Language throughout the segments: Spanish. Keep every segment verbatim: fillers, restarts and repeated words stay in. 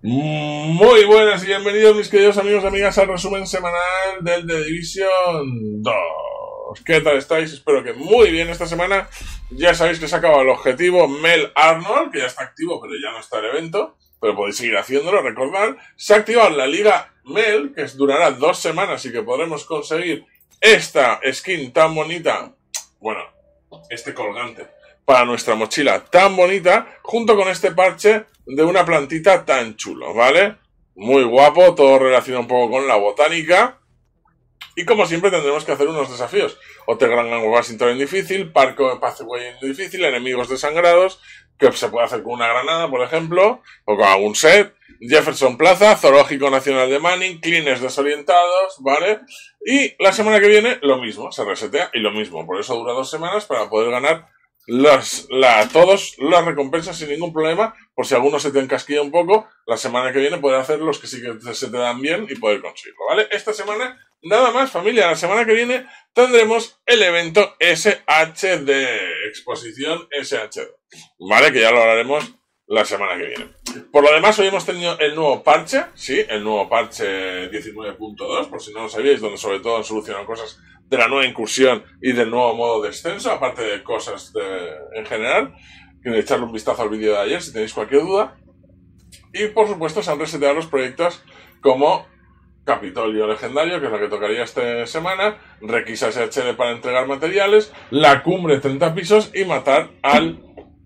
Muy buenas y bienvenidos mis queridos amigos y amigas al resumen semanal del The Division dos. ¿Qué tal estáis? Espero que muy bien esta semana. Ya sabéis que se ha acabado el objetivo Mel Arnold, que ya está activo pero ya no está el evento, pero podéis seguir haciéndolo, recordad. Se ha activado la Liga Mel, que durará dos semanas y que podremos conseguir esta skin tan bonita, bueno, este colgante para nuestra mochila tan bonita, junto con este parche de una plantita tan chulo, ¿vale? Muy guapo, todo relacionado un poco con la botánica. Y como siempre tendremos que hacer unos desafíos. Hotel Grand Washington en difícil, Parco Pathway en difícil, enemigos desangrados, que se puede hacer con una granada, por ejemplo, o con algún set. Jefferson Plaza, Zoológico Nacional de Manning, Cleaners desorientados, ¿vale? Y la semana que viene lo mismo, se resetea y lo mismo. Por eso dura dos semanas para poder ganar Las, la, todos las recompensas sin ningún problema. Por si alguno se te encasquilla un poco, la semana que viene poder hacer los que sí que se te dan bien y poder conseguirlo, ¿vale? Esta semana, nada más, familia. La semana que viene tendremos el evento S H D, exposición S H D, ¿vale? Que ya lo hablaremos la semana que viene. Por lo demás, hoy hemos tenido el nuevo parche, sí, el nuevo parche diecinueve punto dos, por si no lo sabíais, donde sobre todo han solucionado cosas de la nueva incursión y del nuevo modo de descenso, aparte de cosas de, en general. Que echarle un vistazo al vídeo de ayer si tenéis cualquier duda. Y por supuesto se han reseteado los proyectos como Capitolio Legendario, que es lo que tocaría esta semana, Requisa S H D para entregar materiales, la cumbre treinta pisos y matar al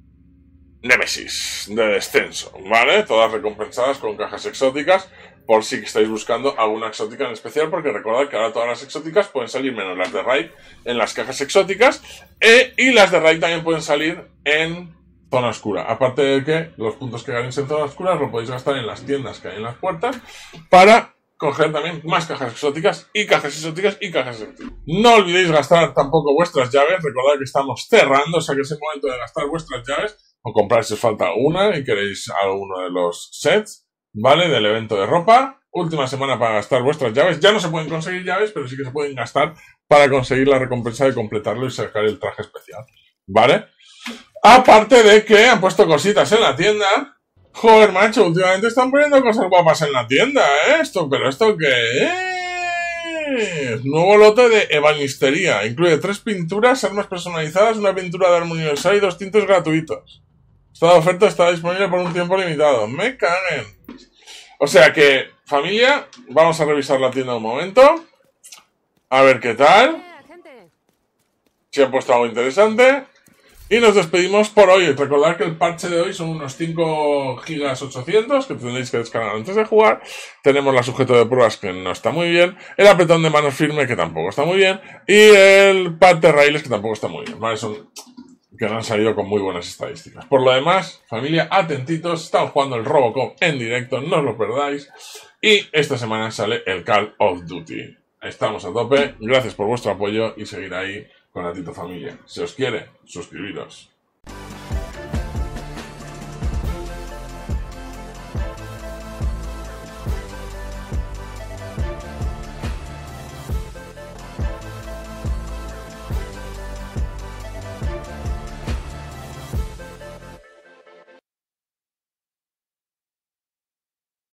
Némesis de descenso, ¿vale? Todas recompensadas con cajas exóticas, por si estáis buscando alguna exótica en especial, porque recordad que ahora todas las exóticas pueden salir, menos las de Raid, en las cajas exóticas, e, y las de Raid también pueden salir en zona oscura. Aparte de que los puntos que ganéis en zona oscura los podéis gastar en las tiendas que hay en las puertas, para coger también más cajas exóticas, y cajas exóticas, y cajas exóticas. No olvidéis gastar tampoco vuestras llaves, recordad que estamos cerrando, o sea que es el momento de gastar vuestras llaves, o comprar si os falta una y queréis alguno de los sets, ¿vale? Del evento de ropa. Última semana para gastar vuestras llaves. Ya no se pueden conseguir llaves, pero sí que se pueden gastar para conseguir la recompensa de completarlo y sacar el traje especial, ¿vale? Aparte de que han puesto cositas en la tienda. Joder, macho, últimamente están poniendo cosas guapas en la tienda, ¿eh? Esto, pero ¿esto qué es? Nuevo lote de ebanistería. Incluye tres pinturas, armas personalizadas, una pintura de arma universal y dos tintes gratuitos. Esta oferta está disponible por un tiempo limitado. ¡Me caguen! O sea que, familia, vamos a revisar la tienda un momento. A ver qué tal. Si han puesto algo interesante. Y nos despedimos por hoy. Recordad que el parche de hoy son unos cinco gigas ochocientos que tendréis que descargar antes de jugar. Tenemos la sujeto de pruebas que no está muy bien. El apretón de mano firme que tampoco está muy bien. Y el pad de raíles que tampoco está muy bien. ¿Vale? Son que no han salido con muy buenas estadísticas. Por lo demás, familia, atentitos. Están jugando el Robocop en directo. No os lo perdáis. Y esta semana sale el Call of Duty. Estamos a tope. Gracias por vuestro apoyo y seguir ahí con Atito Familia. Si os quiere, suscribiros.